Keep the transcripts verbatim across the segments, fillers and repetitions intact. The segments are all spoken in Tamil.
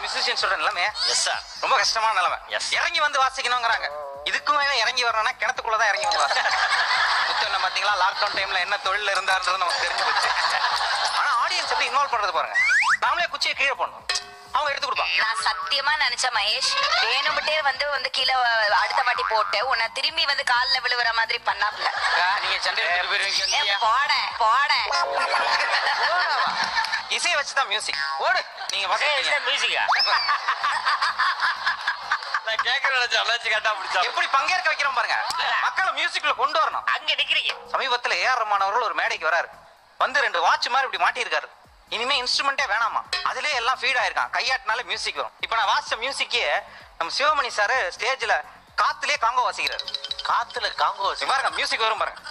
மியூசிஷியன்ஸோட நிலைமை. Yes sir. ரொம்ப கஷ்டமான நிலைமை. இறங்கி வந்து வாசிக்கணுங்கிறாங்க. இதுக்கும் மேல இறங்கி வரணும்னா கிணத்துக்குள்ளதான் இறங்கி வந்து வாசி. முத்தண்ண பாத்தீங்களா லாக்டவுன் டைம்ல என்ன தொழில் இருந்தாருன்றது நமக்கு தெரிஞ்சு போச்சு. ஆனா ஆடியன்ஸ் எப்படி இன்வால்வ் பண்றது பாருங்க. நாமளே குச்சியை கீழே போடணும், அவங்க எடுத்து கொடுப்பாங்க. நான் சத்தியமா நினைச்சேன் மகேஷ் வேணும்ட்டே வந்து வந்து கீழே அடுத்த வாட்டி போட்டு உன்னை திரும்பி வந்து கால்ல விழுவுற மாதிரி பண்ணாப்ல. நீங்க சண்டையில போயிருவீங்க. போட போட இசையை வச்சுதான் மியூசிக். ஓடு நீங்க மியூசிக்கா நான் கேட்கற நினைச்ச அலர்ஜி கேட்டா பிடிச்சா எப்படி பங்கேற்க வைக்கிறோம் பாருங்க. மக்களை மியூசிக்ல கொண்டு வரணும். அங்க நிக்கிறீங்க. சமீபத்துல ஏஆர் ரஹ்மான் அவர்கள் ஒரு மேடைக்கு வராரு. வந்து ரெண்டு வாட்ச் மாதிரி இப்படி மாட்டியிருக்காரு. இனிமே இன்ஸ்ட்ருமெண்டே வேணாமா, அதுலயே எல்லாம் ஃபீட் ஆயிருக்கான். கையாட்டினாலே மியூசிக் வரும். இப்ப நான் வாசிச்ச மியூசிக்கே நம்ம சிவமணி சார் ஸ்டேஜ்ல காத்துலயே காங்கோ வாசிக்கிறாரு. காத்துல காங்கோ வாசி பாருங்க மியூசிக் வரும் பாருங்க.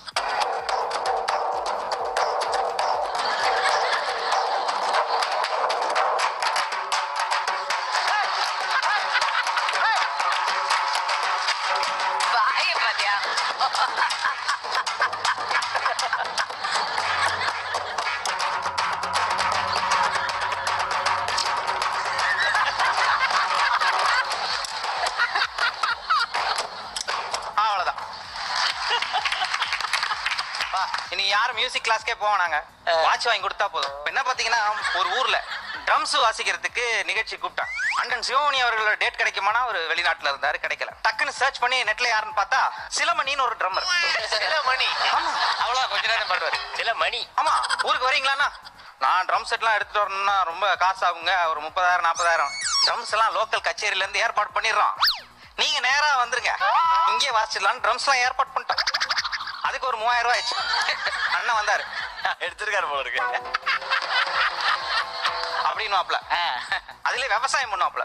வாய பாத்தியா இனி யாரும் மியூசிக் கிளாஸ்க்கே போவானாங்க, வாட்ச் வாங்கி கொடுத்தா போதும். என்ன பாத்தீங்கன்னா ஒரு ஊர்ல ட்ரம்ஸ் வாசிக்கிறதுக்கு நிகழ்ச்சி கூப்பிட்டான். அண்ணன் சிவமணி அவர்களோட டேட் கிடைக்குமானா ஒரு வெளிநாட்டுல இருந்தாரு, கிடைக்கல. டக்குன்னு சர்ச் பண்ணி நெட்ல யாருன்னு பார்த்தா சிலமணின்னு ஒரு ட்ரம்மர். சிலமணி அவ்வளவு கொஞ்ச நேரம் பாடுவாரு. சிலமணி. ஆமா, ஊருக்கு வரீங்களாண்ணா? நான் ட்ரம் செட் எல்லாம் எடுத்துட்டு வரணும்னா ரொம்ப காசு ஆகுங்க, ஒரு முப்பதாயிரம் நாற்பதாயிரம். ட்ரம்ஸ் எல்லாம் லோக்கல் கச்சேரியில இருந்து ஏற்பாடு பண்ணிடுறோம், நீங்க நேரா வந்துருங்க, இங்கே வாசிடலாம். ட்ரம்ஸ் எல்லாம் ஏற்பாடு பண்ணிட்டோம். அதுக்கு ஒரு மூவாயிரம் ரூபாய் ஆயிடுச்சு. அண்ணன் வந்தாரு, எடுத்திருக்காரு போல இருக்கு அப்படின்னுவாப்ல. அதுல விவசாயம் பண்ணுவாப்ல.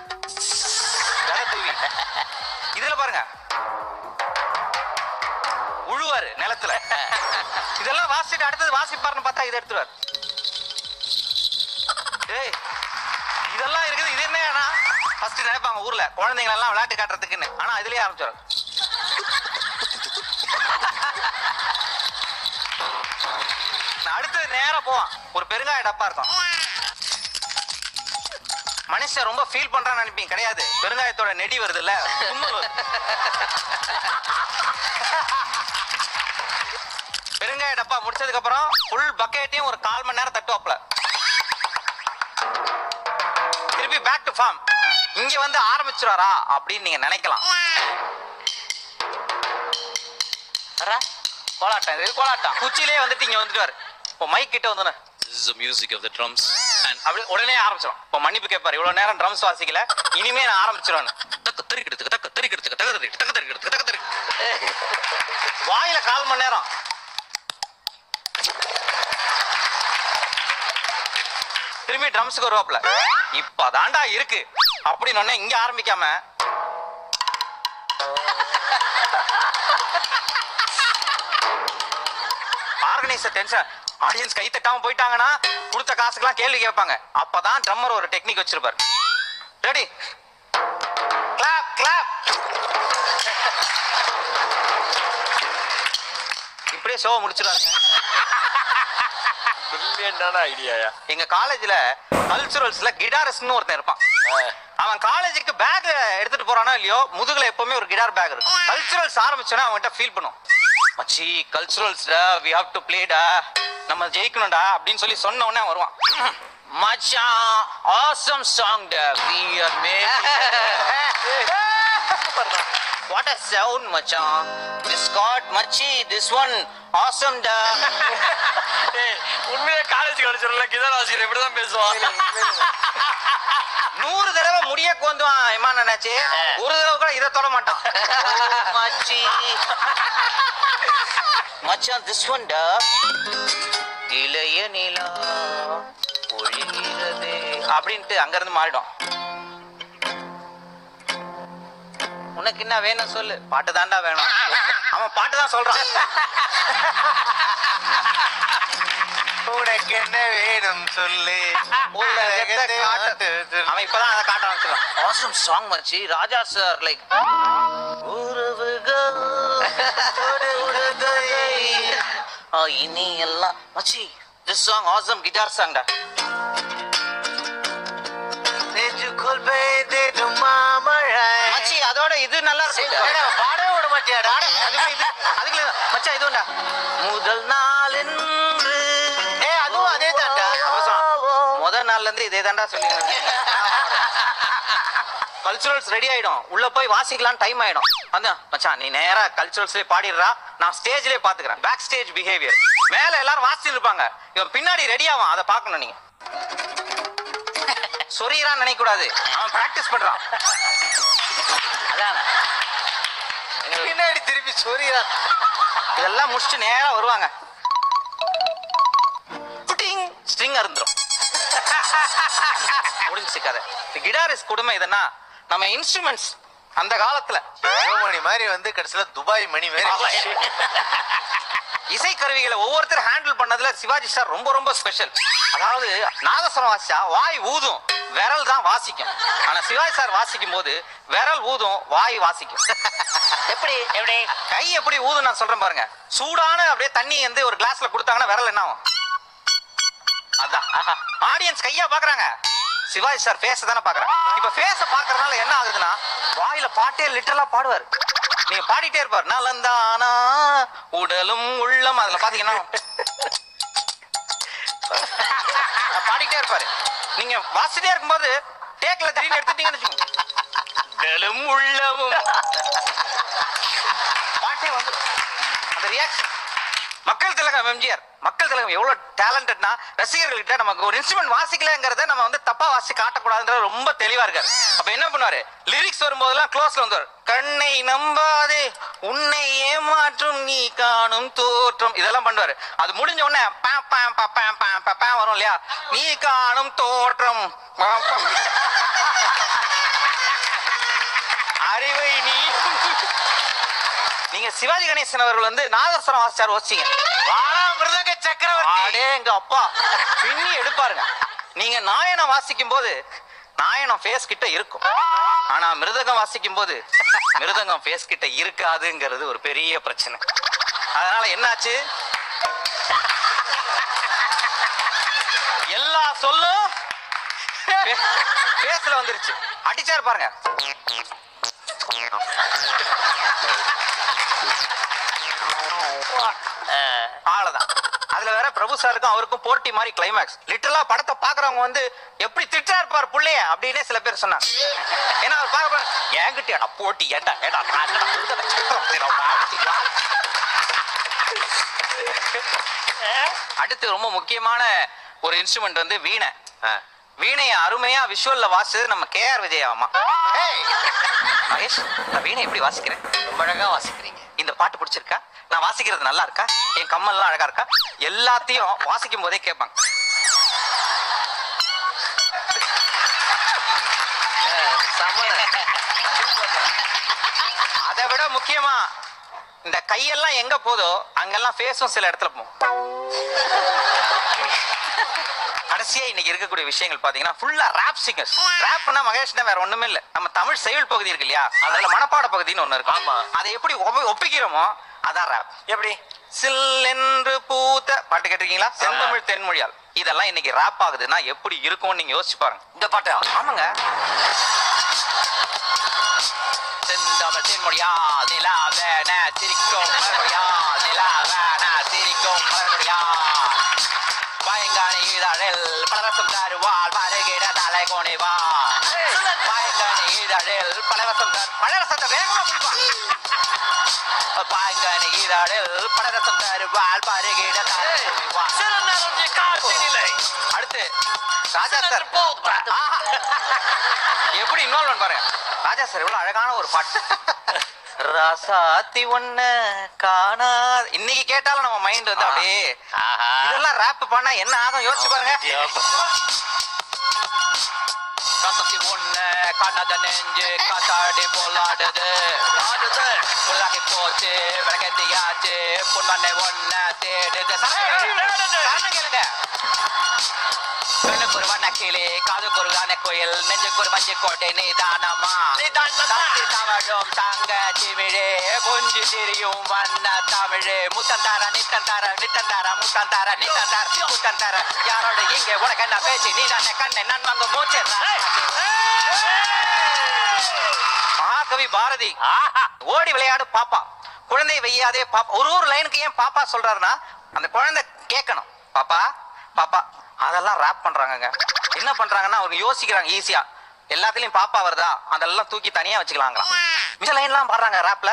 இதுல பாருங்க உழுவாரு நிலத்துல. இதெல்லாம் வாசிட்டு அடுத்தது வாசிப்பாருன்னு பார்த்தா இதை எடுத்துருவாரு. ஏய் இதெல்லாம் இருக்குது, இது என்ன ஃபர்ஸ்ட் நினைப்பாங்க ஊர்ல குழந்தைங்க எல்லாம் விளையாட்டு காட்டுறதுக்குன்னு. ஆனா இதுலயே ஆரம்பிச்சாரு. அடுத்தது நேரா போவான், ஒரு பெருங்காய டப்பா இருக்கும். மனுஷன் ரொம்ப ஃபீல் பண்றான்னு நினைப்பீங்க, கிடையாது. பெருங்காயத்தோட நெடி வருது இல்ல, பெருங்காய டப்பா முடிச்சதுக்கு அப்புறம் ஃபுல் பக்கெட்டையும் ஒரு கால் மணி நேரம் தட்டுவாப்ல. திருப்பி பேக் டு ஃபார்ம். இங்க வந்து ஆரம்பிச்சுறாரா அப்படின்னு நீங்க நினைக்கலாம். கோலாட்டம், இது கோலாட்டம். குச்சிலே வந்துட்டு இங்க வந்துட்டாரு. இப்போ மைக் கிட்ட வந்து This is the music of the drums and அப்படி உடனே ஆரம்பிச்சிடும். இப்போ மன்னிப்பு கேட்பாரு, இவ்வளவு நேரம் ட்ரம்ஸ் வாசிக்கல, இனிமே நான் ஆரம்பிச்சிருவேன். தக்க தெறிக்கிறதுக்கு தக்க தெறிக்கிறதுக்கு தக்க தெறிக்கு தக்க தெறிக்கிறதுக்கு தக்க தெறிக்கு வாயில கால் மணி நேரம். திரும்பி ட்ரம்ஸுக்கு வருவாப்ல. இப்பதான்டா இருக்கு அப்படின்னு இங்க ஆரம்பிக்காம ஆர்கனைசர் டென்ஷன். ஆடியன்ஸ் கை தட்டாம போயிட்டாங்கன்னா கொடுத்த காசுக்கெல்லாம் கேள்வி கேட்பாங்க. அப்பதான் ட்ரம்மர் ஒரு டெக்னிக் வச்சிருப்பாரு. Ready, clap clap. இப்படியே ஷோ முடிச்சிருவாங்க. ஐடியாயா. எங்க காலேஜ்ல கல்ச்சுரல்ஸ்ல கிடாரிஸ்ட்னு ஒருத்தன் இருப்பான். அவன் காலேஜுக்கு பேக் எடுத்துட்டு போறானோ இல்லையோ, முதுகுல எப்பவுமே ஒரு கிடார் பேக் இருக்கும். கல்ச்சுரல்ஸ் ஆரம்பிச்சோன்னா அவன்கிட்ட ஃபீல் பண்ணும், மச்சி கல்ச்சுரல்ஸ்டா வி ஹேவ் டு ப்ளேடா, நம்ம ஜெயிக்கணும்டா அப்படின்னு சொல்லி சொன்ன உடனே வருவான். மச்சான் ஆசம் சாங் டா we are making. What a sound மச்சான், this got மச்சி this one awesome டா. உண்மையா காலேஜ் கல்ச்சர்ல கிதார் ஆசிரியர் இப்படிதான் பேசுவான். நூறு தடவை முடிய கோந்துவான் இமான் நினைச்சு, ஒரு தடவை கூட இதை தொட மாட்டான். மச்சி மச்சான் this one டா, இளைய நிலா ஒழிகிறது அப்படின்ட்டு அங்க இருந்து மாறிடும். உனக்கு என்ன வேணும் சொல்லு, பாட்டு தாண்டா வேணும். அவன் பாட்டு தான் சொல்றான். உனக்கு என்ன வேணும் சொல்லு, அவன் இப்பதான் அதை காட்ட ஆரம்பிச்சிருக்கான். ஆசம் சாங் மச்சி, ராஜா சார் லைக் இனி எல்லாம் மச்சி this song awesome guitar song டா. போல் பெய்திடும் மாமழை. மச்சி அதோட இது நல்லா இருக்கும். பாடவே விட மாட்டியாடா. அதுக்குள்ள மச்சான் இது உண்டா முதல் நாள் என்று ஏ அதுவும் அதே தான்டா. முதல் நாள்ல இருந்து இதே தாண்டா சொல்லி கல்ச்சுரல்ஸ் ரெடி ஆயிடும். உள்ள போய் வாசிக்கலாம் டைம் ஆயிடும். அந்த மச்சான் நீ நேரா கல்ச்சுரல்ஸ்லயே பாடிடுறா, நான் ஸ்டேஜ்லயே பாத்துக்கிறேன். Backstage behaviour. மேல எல்லாரும் வாசிட்டு இருப்பாங்க, இவன் பின்னாடி ரெடி ஆவான். அதை பார்க்கணும் நீங்க. சொரியறான்னு நினைக்க கூடாது, அவன் பிராக்டிஸ் பண்றான். அதான் பின்னாடி திருப்பி சொரியறான். இதெல்லாம் முடிச்சுட்டு நேரா வருவாங்க. ஸ்ட்ரிங் அருந்துரும். முடிஞ்சு கதை. கிடாரிஸ்ட் கொடுமை இதுன்னா நம்ம இன்ஸ்ட்ருமெண்ட்ஸ் அந்த காலத்துல மணி மாதிரி வந்து கடைசியில துபாய் மணி மாதிரி இசை கருவிகளை ஒவ்வொருத்தர் ஹேண்டில் பண்ணதுல சிவாஜி சார் ரொம்ப ரொம்ப ஸ்பெஷல். அதாவது நாதஸ்வரம் வாசிச்சா வாய் ஊதும், விரல் தான் வாசிக்கும். ஆனா சிவாஜி சார் வாசிக்கும் போது விரல் ஊதும், வாய் வாசிக்கும். எப்படி எப்படி கை எப்படி ஊதும் நான் சொல்றேன் பாருங்க. சூடான அப்படியே தண்ணி வந்து ஒரு கிளாஸ்ல கொடுத்தாங்கன்னா விரல் என்ன ஆகும்? அதான் ஆடியன்ஸ் கையா பாக்குறாங்க, சிவாஜி சார் ஃபேஸ் தானே பாக்குறாங்க. இப்ப ஃபேஸ பாக்குறதுனால என்ன ஆகுதுன்னா வாயில பாட்டே லிட்டரலா பாடுவாரு. நீங்க பாடிட்டே இருப்பாரு, நலந்தானா உடலும் உள்ளம். அதுல பாத்தீங்கன்னா பாடிட்டே இருப்பாரு. நீங்க வாசிட்டே இருக்கும்போது டேக்ல திடீர்னு எடுத்துட்டீங்கன்னு வச்சுக்கோங்க, உடலும் உள்ளமும் பாட்டே வந்து அந்த ரியாக்ஷன். மக்கள் திலகம் எம்ஜிஆர், மக்கள் திலகம் எவ்வளவு டேலண்டட்னா ரசிகர்கள்கிட்ட நமக்கு ஒரு இன்ஸ்ட்ருமெண்ட் வாசிக்கலங்கிறத நம்ம வந்து தப்பா வாசி காட்டக்கூடாதுன்ற ரொம்ப தெளிவா இருக்காரு. அப்ப என்ன பண்ணுவாரு, லிரிக்ஸ் வரும்போதெல்லாம் க்ளோஸ்ல வந்துவார். கண்ணை நம்பாதே உன்னை ஏமாற்றும் நீ காணும் தோற்றம், இதெல்லாம் பண்ணுவாரு. அது முடிஞ்ச உடனே பா பா பா பா பா பா வரும் இல்லையா, நீ காணும் தோற்றம் அறிவை நீ. நீங்க சிவாஜி கணேசன் அவர்கள் வந்து நாதஸ்வரம் வாசிச்சார் வச்சீங்க, மிருதங்க சக்கரவர்த்தி எங்க அப்பா பின்னி எடுப்பாருங்க. நீங்க நாயனம் வாசிக்கும் போது நாயனம் ஃபேஸ் கிட்ட இருக்கும், ஆனா மிருதங்கம் வாசிக்கும் போது மிருதங்கம் ஃபேஸ் கிட்ட இருக்காதுங்கிறது ஒரு பெரிய பிரச்சனை. அதனால என்னாச்சு, எல்லா சொல்லும் ஃபேஸ்ல வந்துருச்சு. அடிச்சாரு பாருங்க. ஆளதான். அதுல வேற பிரபு சாருக்கும் அவருக்கும் போட்டி மாதிரி கிளைமேக்ஸ். லிட்டரலா படத்தை பாக்குறவங்க வந்து எப்படி திட்டா இருப்பாரு புள்ளைய அப்படின்னு சில பேர் சொன்னாங்க. ஏன்னா அவர் பாக்க என்கிட்ட போட்டி ஏண்டா ஏடா அடுத்து ரொம்ப முக்கியமான ஒரு இன்ஸ்ட்ருமெண்ட் வந்து வீணை. வீணையை அருமையா விஷுவல்ல வாசிச்சது நம்ம கே ஆர் விஜயாமா. மகேஷ், நான் வீணை எப்படி வாசிக்கிறேன்? ரொம்ப அழகா வாசிக்கிறீங்க. இந்த பாட்டு பிடிச்சிருக்கா? நான் வாசிக்கிறது நல்லா இருக்கா? என் கம்மல்லாம் அழகா இருக்கா? எல்லாத்தையும் வாசிக்கும் போதே கேட்பாங்க. அதை விட முக்கியமா இந்த கையெல்லாம் எங்க போதோ அங்கெல்லாம் ஃபேஸும் சில இடத்துல போகும். கடைசியா இன்னைக்கு இருக்கக்கூடிய விஷயங்கள் பாத்தீங்கன்னா ஃபுல்லா ராப் சிங்கர்ஸ். ராப்னா மகேஷ்னா வேற ஒண்ணுமே இல்ல, நம்ம தமிழ் செயல் பகுதி இருக்கு இல்லையா, அதுல மனப்பாட பகுதின்னு ஒண்ணு இருக்கு. ஆமா, அதை எப்படி ஒப்பிக்கிறோமோ அதான் ராப். எப்படி சில் என்று பூத்த பாட்டு கேட்டிருக்கீங்களா, செந்தமிழ் தென்மொழியால். இதெல்லாம் இன்னைக்கு ராப் ஆகுதுன்னா எப்படி இருக்கும்னு நீங்க யோசிச்சு பாருங்க. இந்த பாட்டு ஆமாங்க, செந்தமிழ் தென்மொழியா நிலாவேன சிரிக்கும் மலர்மொழியா நிலாவேன சிரிக்கும் மலர்மொழியா பயங்கானி இதழில் பலவசம் தருவாள் வருகிற தலை கோணிவா பயங்கானி இதழில் பலவசம் தரு பலவசத்தை வேகமா பிடிப்பான். பாய்கானி இதழில் பலவசம் தருவாள் வருகிற தலை கோணிவா. அடுத்து ராஜா சார் எப்படி இன்வால்வ் பாருங்க. ராஜா சார் எவ்வளவு அழகான ஒரு பாட்டு. ராசாத்தி ஒண்ண காணா இன்னைக்கு கேட்டாலும் நம்ம மைண்ட் வந்து அப்படியே இதெல்லாம் ராப் பண்ணா என்ன ஆகும் யோசிச்சு பாருங்க. ராசாத்தி ஒண்ண காணாத நெஞ்சு காத்தாடி போலாடுது புல்லாக்கி போச்சு விளக்கத்தியாச்சு பொண்ணு ஒண்ண தேடுது. கேளுங்க, பெண்ணுக்கு ஒரு வண்ணக்கிளி காதுக்கு ஒரு கோயில் நெஞ்சுக்கு ஒரு வஞ்சி கோட்டை நீதானமா தவழும் தங்க திமிழே கொஞ்சி திரியும் வண்ண தமிழே முத்தந்தார நித்தந்தார நித்தந்தார முத்தந்தார நித்தந்தார முத்தந்தார யாரோட இங்க உனக்கு என்ன பேச்சு நீ தானே கண்ணை நன்மங்க மூச்சு மகாகவி பாரதி ஓடி விளையாடு பாப்பா, குழந்தை வையாதே பாப்பா. ஒரு ஒரு லைனுக்கு ஏன் பாப்பா சொல்றாருன்னா அந்த குழந்தை கேட்கணும். பாப்பா பாப்பா அதெல்லாம் ராப் பண்றாங்க. என்ன பண்றாங்கன்னா அவங்க யோசிக்கிறாங்க ஈஸியா. எல்லாத்துலயும் பாப்பா வருதா அதெல்லாம் தூக்கி தனியா வச்சுக்கலாங்களா. மிச்ச லைன்லாம் பாடுறாங்க ராப்ல.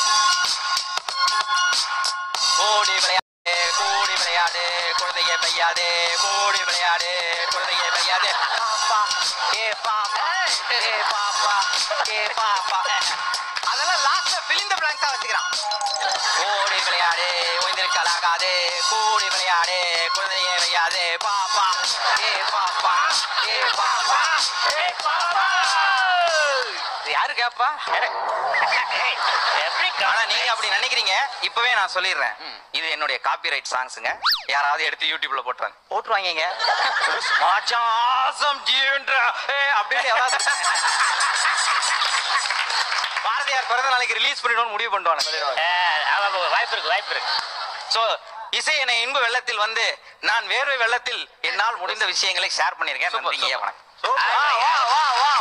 ஓடி விளையாடு கோடி விளையாடு குழந்தைய பையாதே, கோடி விளையாடு குழந்தைய பையாதே, பாப்பா ஏ பாப்பா ஏ பாப்பா ஏ பாப்பா. அதெல்லாம் லாஸ்ட்ல பிலிந்த பிளாங்கா வச்சுக்கிறான். ஓடி விளையாடு ஓய்ந்திருக்கலாகாதே, கோடி விளையாடு குழந்தைய வையாதே, பாப்பா ஏ பாப்பா ஏ பாப்பா ஏ பாப்பா. யாரு கேப்பா? ஆனா நீங்க அப்படி நினைக்கிறீங்க. இப்பவே நான் சொல்லிடுறேன், இது என்னுடைய காப்பிரைட் சாங்ஸ்ங்க. யாராவது எடுத்து யூடியூப்ல போட்டுறாங்க போட்டுருவாங்க அப்படின்னு. பாரதியார் பிறந்த நாளைக்கு ரிலீஸ் பண்ணிடணும்னு முடிவு பண்ணுவாங்க. வாய்ப்பு இருக்கு வாய்ப்பு இருக்கு. சோ இசை என இன்ப வெள்ளத்தில் வந்து நான் வேர்வை வெள்ளத்தில் என்னால் முடிந்த விஷயங்களை ஷேர் பண்ணிருக்கேன். நன்றிங்க, வணக்கம். வா வா வா